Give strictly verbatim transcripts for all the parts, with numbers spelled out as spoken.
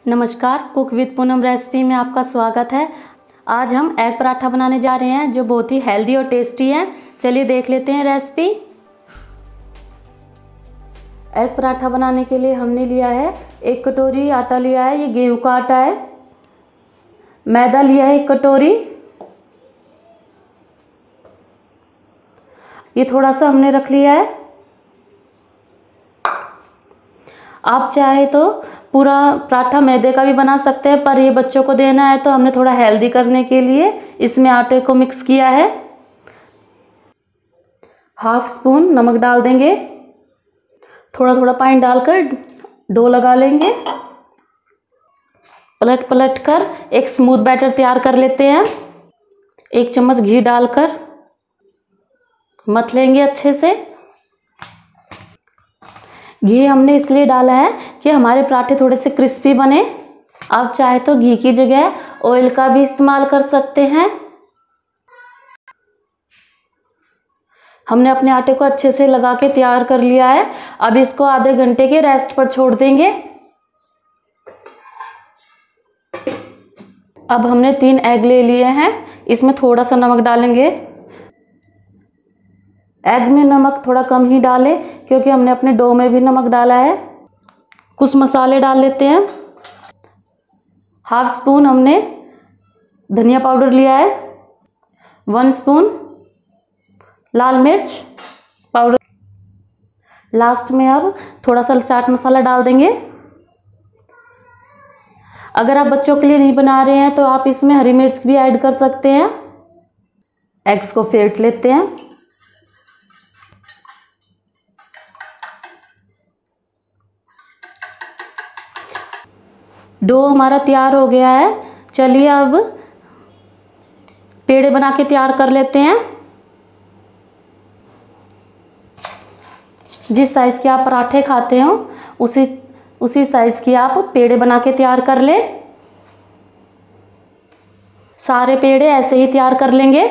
नमस्कार, cook with Poonam recipe में आपका स्वागत है। आज हम एग पराठा बनाने जा रहे हैं जो बहुत ही हेल्दी और टेस्टी है। चलिए देख लेते हैं रेसिपी। एग पराठा बनाने के लिए हमने लिया है एक कटोरी आटा लिया है, ये गेहूं का आटा है। मैदा लिया है एक कटोरी, ये थोड़ा सा हमने रख लिया है। आप चाहे तो पूरा पराठा मैदे का भी बना सकते हैं, पर ये बच्चों को देना है तो हमने थोड़ा हेल्दी करने के लिए इसमें आटे को मिक्स किया है। हाफ स्पून नमक डाल देंगे, थोड़ा थोड़ा पानी डालकर डो लगा लेंगे। पलट पलट कर एक स्मूथ बैटर तैयार कर लेते हैं। एक चम्मच घी डालकर मथ लेंगे अच्छे से। घी हमने इसलिए डाला है कि हमारे पराठे थोड़े से क्रिस्पी बने। आप चाहे तो घी की जगह ऑयल का भी इस्तेमाल कर सकते हैं। हमने अपने आटे को अच्छे से लगा के तैयार कर लिया है। अब इसको आधे घंटे के रेस्ट पर छोड़ देंगे। अब हमने तीन एग ले लिए हैं, इसमें थोड़ा सा नमक डालेंगे। एग में नमक थोड़ा कम ही डालें क्योंकि हमने अपने डो में भी नमक डाला है। कुछ मसाले डाल लेते हैं। हाफ स्पून हमने धनिया पाउडर लिया है, वन स्पून लाल मिर्च पाउडर। लास्ट में अब थोड़ा सा चाट मसाला डाल देंगे। अगर आप बच्चों के लिए नहीं बना रहे हैं तो आप इसमें हरी मिर्च भी ऐड कर सकते हैं। एग्स को फेंट लेते हैं। डो हमारा तैयार हो गया है। चलिए अब पेड़े बना के तैयार कर लेते हैं। जिस साइज़ के आप पराठे खाते हो उसी उसी साइज़ की आप पेड़े बना के तैयार कर लें। सारे पेड़े ऐसे ही तैयार कर लेंगे।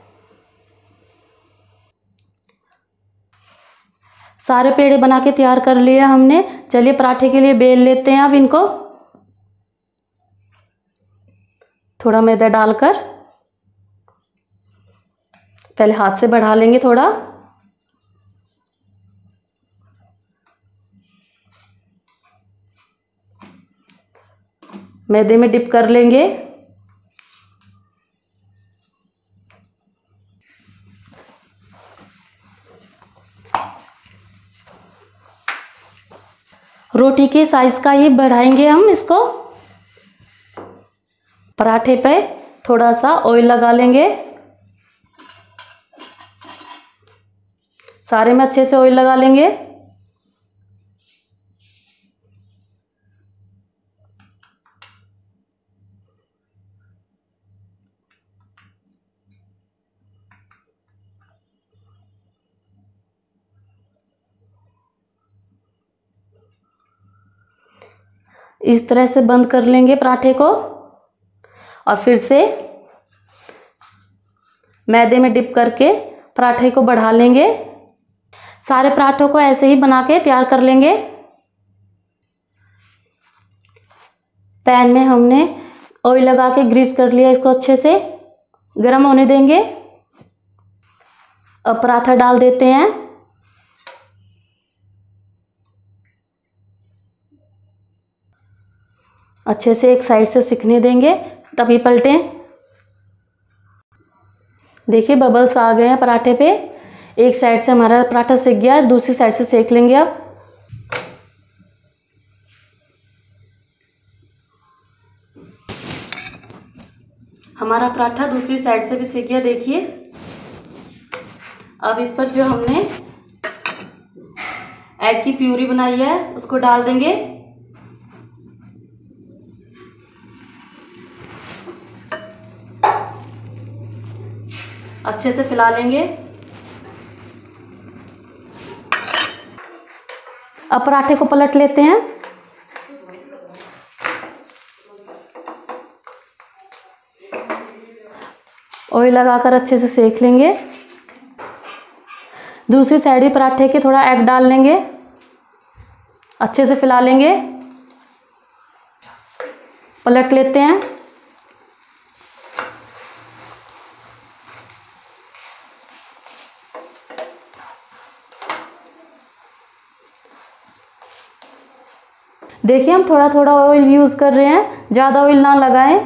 सारे पेड़े बना के तैयार कर लिए हमने। चलिए पराठे के लिए बेल लेते हैं अब इनको। थोड़ा मैदा डालकर पहले हाथ से बढ़ा लेंगे थोड़ा। मैदे में डिप कर लेंगे। रोटी के साइज का ही बढ़ाएंगे हम इसको। पराठे पे थोड़ा सा ऑयल लगा लेंगे। सारे में अच्छे से ऑयल लगा लेंगे। इस तरह से बंद कर लेंगे पराठे को और फिर से मैदे में डिप करके पराठे को बढ़ा लेंगे। सारे पराठों को ऐसे ही बना के तैयार कर लेंगे। पैन में हमने ऑयल लगा के ग्रीस कर लिया, इसको अच्छे से गर्म होने देंगे। अब पराठा डाल देते हैं। अच्छे से एक साइड से सिकने देंगे तभी पलटें। देखिए बबल्स आ गए हैं पराठे पे। एक साइड से हमारा पराठा सिक गया, दूसरी साइड से सेक लेंगे। अब हमारा पराठा दूसरी साइड से भी सिक गया, देखिए। अब इस पर जो हमने एग की प्यूरी बनाई है उसको डाल देंगे। अच्छे से फैला लेंगे। अब पराठे को पलट लेते हैं। ऑयल लगाकर अच्छे से सेक लेंगे। दूसरी साइड भी पराठे के थोड़ा एग डाल लेंगे, अच्छे से फैला लेंगे। पलट लेते हैं। देखिए हम थोड़ा थोड़ा ऑयल यूज़ कर रहे हैं, ज़्यादा ऑयल ना लगाएं।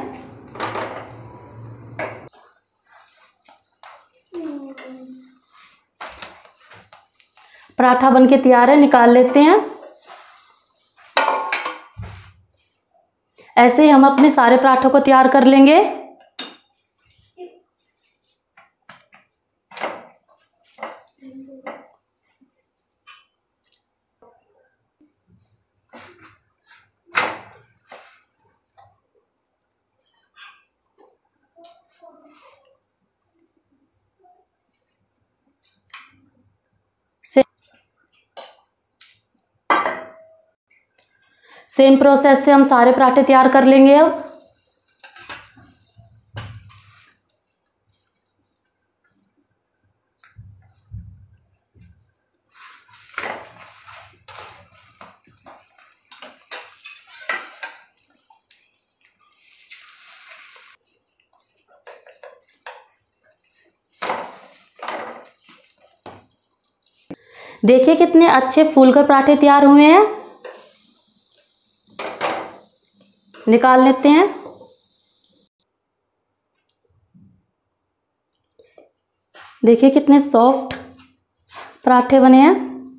पराठा बनके तैयार है, निकाल लेते हैं। ऐसे ही हम अपने सारे पराठों को तैयार कर लेंगे। सेम प्रोसेस से हम सारे पराठे तैयार कर लेंगे अब। देखिए कितने अच्छे फूलकर पराठे तैयार हुए हैं। निकाल लेते हैं। देखिए कितने सॉफ्ट पराठे बने हैं।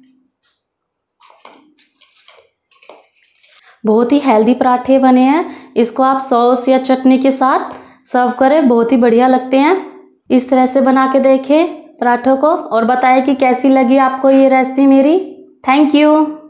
बहुत ही हेल्दी पराठे बने हैं। इसको आप सॉस या चटनी के साथ सर्व करें, बहुत ही बढ़िया लगते हैं। इस तरह से बना के देखें पराठों को और बताएं कि कैसी लगी आपको ये रेसिपी मेरी। Thank you.